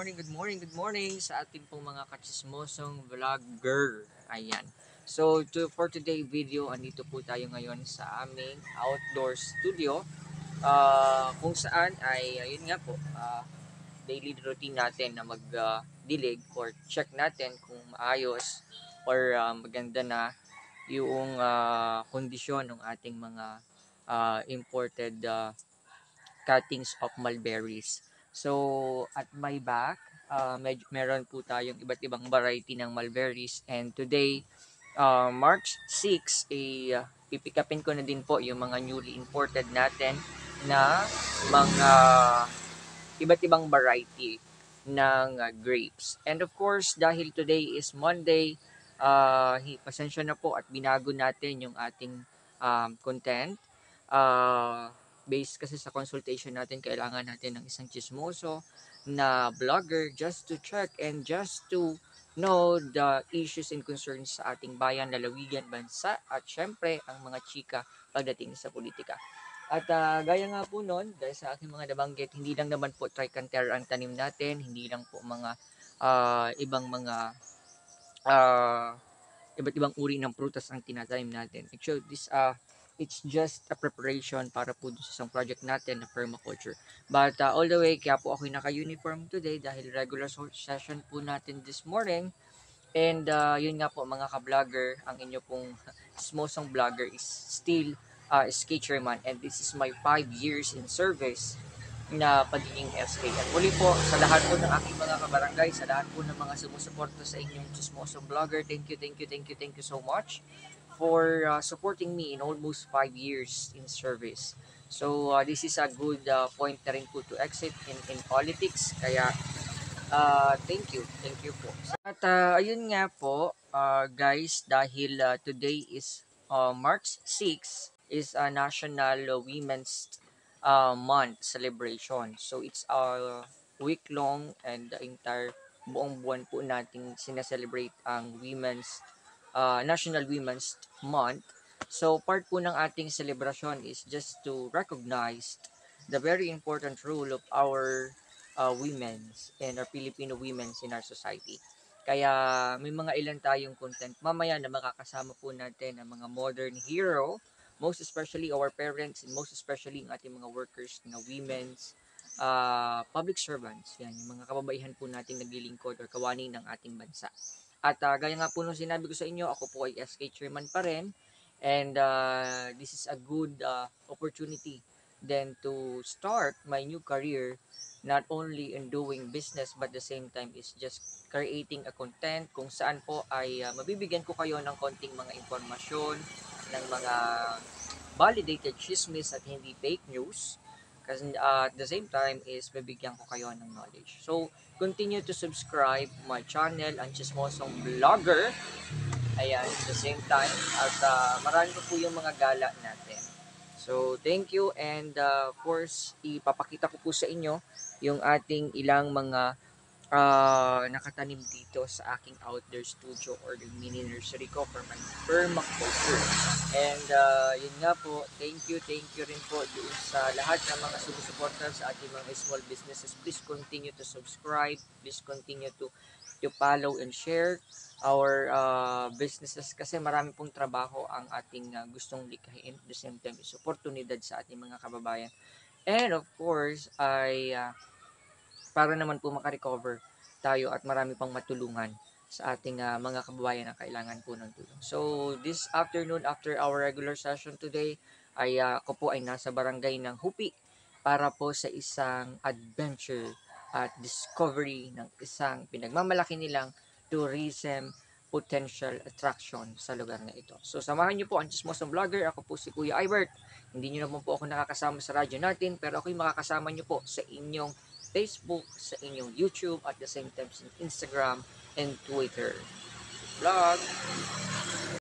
good morning sa ating pong mga katsismosong vlogger. Ayan. So, for today video, andito po tayo ngayon sa aming outdoor studio. Kung saan ay, ayun nga po, daily routine natin na mag-dilig or check natin kung maayos or maganda na yung kondisyon ng ating mga imported cuttings of mulberries. So, at my back, meron po tayong iba't ibang variety ng mulberries. And today, March 6, pipikapin ko na din po yung mga newly imported natin na mga iba't ibang variety ng grapes. And of course, dahil today is Monday, pasensya na po at binago natin yung ating content. Based kasi sa consultation natin, kailangan natin ng isang chismoso na vlogger just to check and just to know the issues and concerns sa ating bayan, lalawigan, bansa, at syempre ang mga chika pagdating sa politika. At gaya nga po nun, dahil sa aking mga nabanggit, hindi lang naman po tricanter ang tanim natin, hindi lang po mga ibang mga uh, iba't ibang uri ng prutas ang tinatanim natin. Actually, it's just a preparation para po sa isang project natin na permaculture. But all the way, kaya po ako naka-uniform today dahil regular session po natin this morning. And yun nga po mga ka-vlogger, ang inyo pong smosong vlogger is still Skate-Chairman, and this is my 5 years in service na pagiging SK. At muli po, sa lahat po ng aking mga kabarangay, sa lahat po ng mga sumusuporta sa inyong chismosong vlogger, thank you so much for supporting me in almost 5 years in service. So, this is a good point na rin po to exit in politics. Kaya, thank you po. At ayun nga po, guys, dahil today is March 6 is a National Women's Month celebration. So it's a week long and the entire buong buwan po nating sineselebrate ang National Women's Month. So part po ng ating celebration is just to recognize the very important role of our women's and our Filipino women's in our society. Kaya may mga ilan tayong content mamaya na makakasama po natin ang mga modern hero, most especially our parents and most especially ang ating mga workers na women's public servants. Yan, yung mga kababaihan po nating naglilingkod or kawani ng ating bansa. At gaya nga po nung sinabi ko sa inyo, ako po ay SK Chairman pa rin. And this is a good opportunity then to start my new career not only in doing business but the same time is just creating a content kung saan po ay mabibigyan ko kayo ng konting mga informasyon ng mga validated chismis at hindi fake news kasi at the same time is mabibigyan ko kayo ng knowledge. So continue to subscribe my channel ang Chismosong Vlogger. Ayan, at the same time at marami po yung mga gala natin. So, thank you and of course, ipapakita ko po sa inyo yung ating ilang mga nakatanim dito sa aking outdoor studio or the mini nursery ko for my permaculture. And yun nga po, thank you rin po doon sa lahat ng mga sumusuporta sa ating mga small businesses. Please continue to subscribe, please continue to follow and share our businesses kasi marami pong trabaho ang ating gustong likhain. At the same time is oportunidad sa ating mga kababayan. And of course, ay para naman po makarecover tayo at marami pang matulungan sa ating mga kababayan na kailangan po ng tulong. So, this afternoon, after our regular session today, ay ako po ay nasa barangay ng Hupi para po sa isang adventure at discovery ng isang pinagmamalaki nilang tourism potential attraction sa lugar na ito. So, samahan niyo po ang Chismosong Vlogger. Ako po si Kuya Ibert. Hindi niyo naman po ako nakakasama sa radyo natin, pero ako'y makakasama niyo po sa inyong Facebook, sa inyong YouTube, at the same time sa Instagram and Twitter. Vlog!